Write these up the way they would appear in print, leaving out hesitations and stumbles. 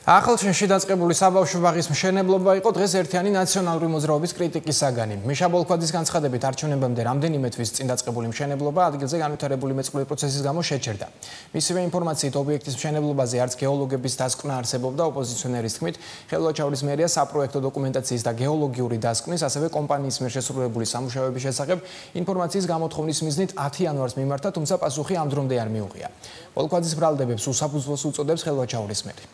ახლჩინში დაწყებული საბავშვო ბაღის მშენებლობა იყო დღეს ერთიანი ნაციონალური მოძრაობის კრიტიკის საგანი. მიშა ბოლქვაძის განცხადებით არჩევნებამდე რამდენიმე თვის წინ დაწყებული მშენებლობა ადგილზე განვითარებული მეწყრული პროცესის გამო შეჩერდა. მისივე ინფორმაციით ობიექტის მშენებლობაზე არც გეოლოგების დასკვნა არსებობდა ოპოზიციონერის თქმით, ხელვაჩაურის მერია საპროექტო დოკუმენტაციის და გეოლოგიური დასკვნის, ასევე კომპანიის მიერ შესრულებული სამუშაოების შესახებ ინფორმაციის გამოთხოვნის მიზნით 10 იანვარს მიმართა, თუმცა პასუხი ამ დრომდე არ მიუღია. ბოლქვაძის ბრალდებებს უსაფუძვლოს უწოდებს ხელვაჩაურის მერი.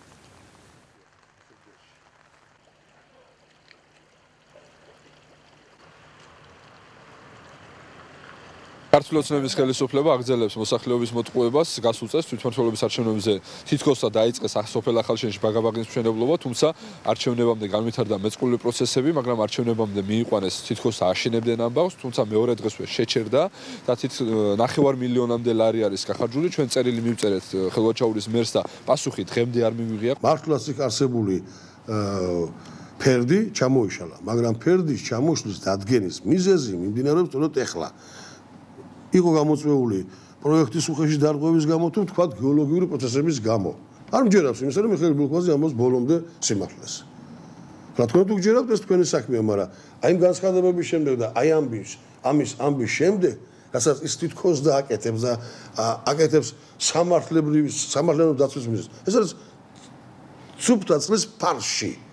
ქართულოცნების ხელისუფლება აგრძელებს მოსახლეობის მოტყუებას, გასულ წელს თვითმმართველობის არჩევნებზე თითქოსა დაიწყეს სოფელ ახალშენში ბაღაბაღის მშენებლობა, თუმცა არჩევნებამდე განვითარდა მეწყრული პროცესები, მაგრამ არჩევნებამდე მიიყვანეს თითქოს აშენებდნენ ამ ბაღს, თუმცა მეორე დღესვე შეჩერდა და 9 მილიონამდე ლარი არის გახარჯული. ჩვენ წერილი მივწერეთ ხელვაჩაურის მერს და პასუხი დღემდე არ მივიღია. მართლაც იქ არსებული ფერდი ჩამოიშალა, მაგრამ ფერდის ჩამოშლის დადგენის მიზეზი მიმდინარეობს თუნდაც ეხლა. იყო გამოწვეული პროექტის უხეში დარღვევის გამო თუ თქვა გეოლოგიური პროცესების გამო. არ მჯერავს იმის, რომ მიხეილ ბოლქვაძე ამას ბოლომდე სიმართლეს. რა თქმა უნდა, გჯერავთ ეს თქვენი საქმეა, მაგრამ აი იმ განცხადებების შემდეგ და აი ამის ამბის შემდეგ, რასაც ის თითქოს დააკეთებს და აკეთებს სამართლებრივ დაცვის მიზნით. ეს არის სუფთა წყლის ფარში.